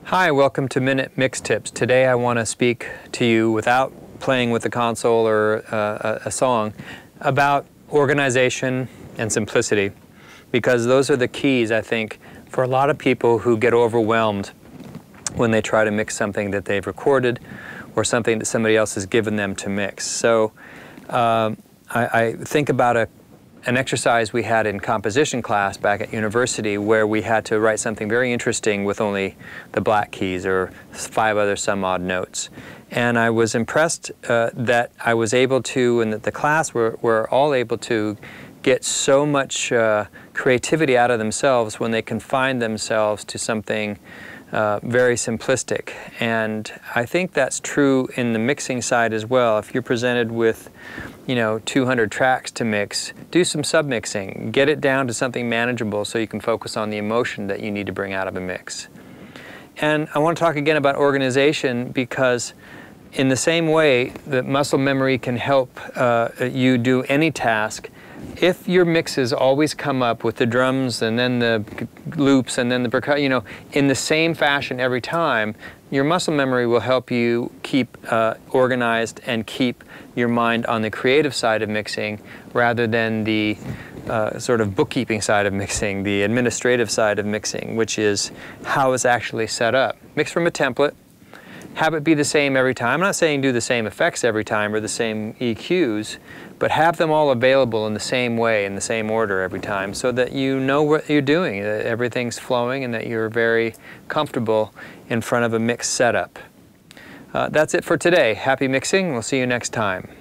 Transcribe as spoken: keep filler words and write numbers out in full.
Hi, welcome to Minute Mix Tips. Today I want to speak to you without playing with the console or uh, a, a song about organization and simplicity, because those are the keys, I think, for a lot of people who get overwhelmed when they try to mix something that they've recorded or something that somebody else has given them to mix. So um, I, I think about a an exercise we had in composition class back at university where we had to write something very interesting with only the black keys or five other some odd notes. And I was impressed uh, that I was able to, and that the class were, were all able to get so much uh, creativity out of themselves when they confined themselves to something uh, very simplistic. And I think that's true in the mixing side as well. If you're presented with, you know, two hundred tracks to mix, do some submixing. Get it down to something manageable so you can focus on the emotion that you need to bring out of a mix. And I want to talk again about organization, because in the same way that muscle memory can help uh, you do any task, if your mixes always come up with the drums and then the loops and then the percussion, you know, in the same fashion every time, your muscle memory will help you keep uh, organized and keep your mind on the creative side of mixing rather than the uh, sort of bookkeeping side of mixing, the administrative side of mixing, which is how it's actually set up. Mix from a template. Have it be the same every time. I'm not saying do the same effects every time or the same E Qs, but have them all available in the same way, in the same order every time, so that you know what you're doing, that everything's flowing, and that you're very comfortable in front of a mix setup. Uh, that's it for today. Happy mixing. We'll see you next time.